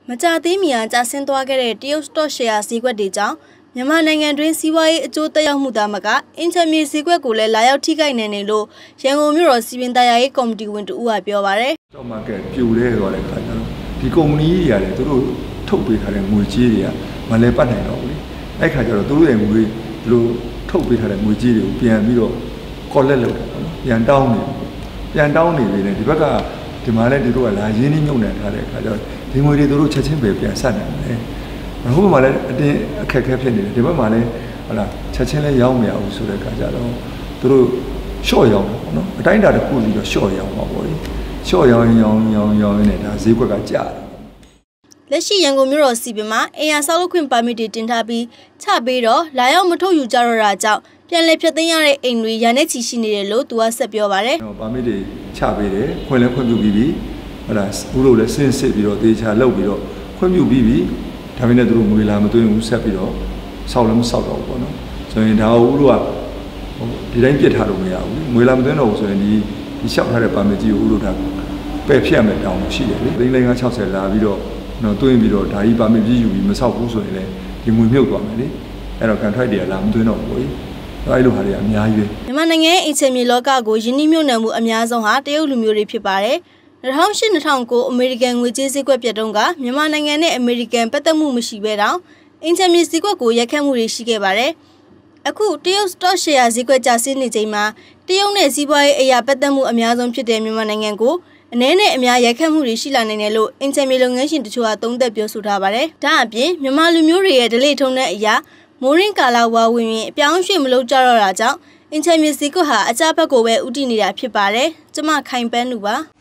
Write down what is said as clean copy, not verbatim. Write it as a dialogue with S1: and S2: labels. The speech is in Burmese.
S1: မကြသေးမီကကြာဆင်းသွားခဲ့တဲ့တရုတ်စတော့ရှယ်ယာဈေးကွက်တွေကြောင့်မြန်မာနိုင်ငံတွင်းစီးပွားရေးအကျိုးသက်ရောက်မှုသာမကအင်ချမ်မြေဈေးကွက်ကိုလည်းလာရောက်ထိခိုက်နေတယ်လို့ရန်ကုန်မြို့တော်စီပင်တရားရေးကော်မတီဝင်တူကပြောပါတယ်
S2: ။တော့ market ပြိုလဲသွားတဲ့ခါကျတော့ဒီကုမ္ပဏီကြီးတွေကလည်းသူတို့ထုတ်ပေးထားတဲ့ငွေကြေးတွေကမလဲပတ်နိုင်တော့ဘူးလေ။အဲ့ခါကျတော့သူတို့ရဲ့ငွေလိုထုတ်ပေးထားတဲ့ငွေကြေးတွေကိုပြန်ပြီးတော့ collect လုပ်တယ်ပေါ့နော်။ပြန်တောင်းနေပြီလေဒီဘက်ကဒီမှာလည်းဒီတို့ကလာရင်းနှီးမြုပ်နှံထားတဲ့အခါကျတော့ဒီငွေတွေသူတို့ချက်ချင်းပဲပြန်ဆက်နိုင်တယ်။ဟိုဘက်မှာလည်းအတင်းအခက်အခဲဖြစ်နေတယ်ဒီဘက်မှာလည်းဟုတ်လားချက်ချင်းလည်းရောင်းမရဘူးဆိုတဲ့အခါကျတော့သူတို့ရှော့ရောင်းပေါ့နော်အတိုင်းအတာတစ်ခုပြီးတော့ရှော့ရောင်းပါပေါ့လေရှော့ရောင်းနေဒါဈေးကွက်ကကျတယ်
S1: လက်ရှိရန်ကုန်မြို့တော်စီပင်မှာအိမ်ယာဆောက်လုပ်ခွင့်ပါမစ်တွေတင်ထားပြီးချပေးတော့လာရောက်မထုတ်ယူကြတော့တာကြောင့်ပြန်လည်ဖြတ်သိမ်းရတဲ့အိမ်တွေရာနဲ့ချီရှိနေတယ်လို့သူကဆက်ပြောပါတယ်
S2: ။ပါမစ်တွေချပေးတယ်ခွင့်ပြုပြီးပြီဟုတ်လားဦးတို့လည်းစင်းစစ်ပြီးတော့တေချာလုပ်ပြီးတော့ခွင့်ပြုပြီးပြီဒါပေမဲ့သူတို့ငွေလာမသွင်းဘူးဆက်ပြီးတော့ဆောက်လည်းမဆောက်တော့ဘူးပေါ့နော်ဆိုရင်ဒါဦးတို့ကဒီတိုင်းပြစ်ထားလို့မရဘူးငွေလာမသွင်းတော့ဘူးဆိုရင်ဒီလျှောက်ထားတဲ့ပါမစ်ကြီးကိုဦးတို့ကပယ်ဖြတ်မယ်တောင်းရှိတယ်လေသိန်း60လာပြီးတော့နော်သွင်းပြီးတော့ဒါကြီးပါမစ်ကြီးယူပြီးမဆောက်ဘူးဆိုရင်လည်းဒီငွေမြုပ်သွားမယ်လေအဲ့တော့ contract တွေကလာမသွင်းတော့ဘူးအဲ့လိုဟာတွေအများကြီးပဲ
S1: မြန်မာနိုင်ငံရဲ့အင်ချမ်မြေလောကကိုယင်းနှိမ့်မြုပ်နှံမှုအများဆုံးဟာတရုတ်လူမျိုးတွေဖြစ်ပါတယ်2008-2009အမေရိကန်ငွေကြေးဈေးကွက်ပြတ်တုန်းကမြန်မာနိုင်ငံနဲ့အမေရိကန်ပတ်သက်မှုမရှိဘဲတောင်အင်ချမ်မြေဈေးကွက်ကိုရိုက်ခတ်မှုတွေရှိခဲ့ပါတယ်အခုတရုတ်စတော့ရှယ်ယာဈေးကွက်ကျဆင်းနေချိန်မှာတရုတ်နဲ့စီးပွားရေးအရာပတ်သက်မှုအများဆုံးဖြစ်တဲ့မြန်မာနိုင်ငံကိုအနည်းနဲ့အများရိုက်ခတ်မှုတွေရှိလာနိုင်တယ်လို့အင်ချမ်မြေလုပ်ငန်းရှင်တချို့ကသုံးသပ်ပြောဆိုထားပါတယ်ဒါအပြင်မြန်မာလူမျိုးတွေရဲ့ဒလိထုံတဲ့အရာမိုးရင်းကာလာဝါဝင်ရင်အပြောင်းရွှေ့မလုပ်ကြတော့တာကြောင့်အင်ချမ်မြေဈေးကွက်ဟာအကြဘက်ကိုပဲဥတည်နေတာဖြစ်ပါတယ်ကျမခိုင်ပန်းလူပါ